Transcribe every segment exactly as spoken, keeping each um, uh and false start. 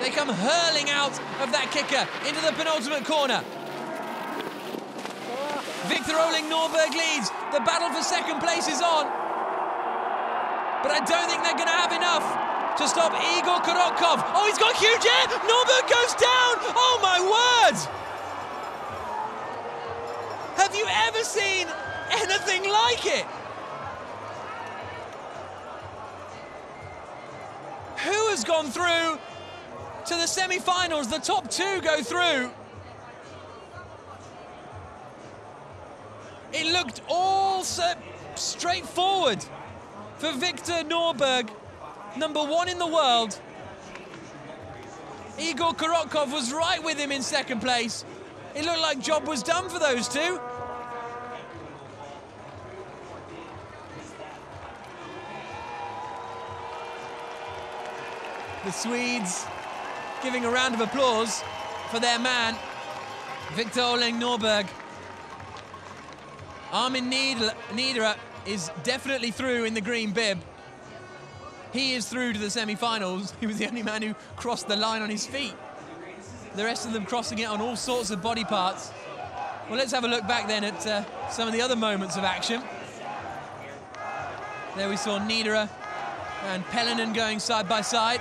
They come hurling out of that kicker into the penultimate corner. Victor Oling Norberg leads. The battle for second place is on. But I don't think they're going to have enough to stop Igor Korotkov. Oh, he's got huge air! Norberg goes down! Oh, my word! Have you ever seen anything like it? Who has gone through to the semi-finals? The top two go through. It looked all so straightforward for Victor Norberg, number one in the world. Igor Korotkov was right with him in second place. It looked like job was done for those two. The Swedes giving a round of applause for their man, Victor Oling Norberg. Armin Niederer is definitely through in the green bib. He is through to the semi-finals. He was the only man who crossed the line on his feet. The rest of them crossing it on all sorts of body parts. Well, let's have a look back then at uh, some of the other moments of action. There we saw Niederer and Pellonen going side by side.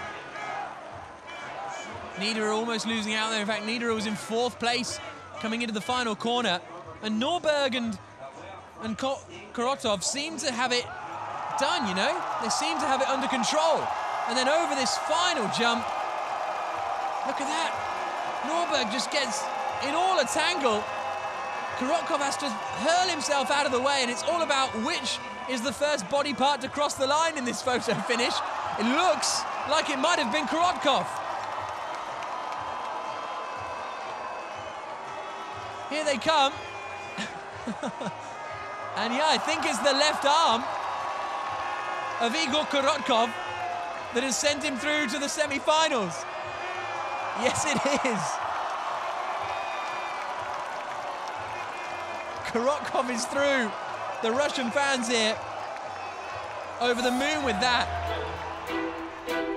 Niederer almost losing out there. In fact, Niederer was in fourth place coming into the final corner. And Norberg and, and Korotkov seem to have it done, you know? They seem to have it under control. And then over this final jump, look at that. Norberg just gets in all a tangle. Korotkov has to hurl himself out of the way, and it's all about which is the first body part to cross the line in this photo finish. It looks like it might have been Korotkov. Here they come. And yeah, I think it's the left arm of Igor Korotkov that has sent him through to the semi-finals. Yes, it is. Korotkov is through. The Russian fans here over the moon with that.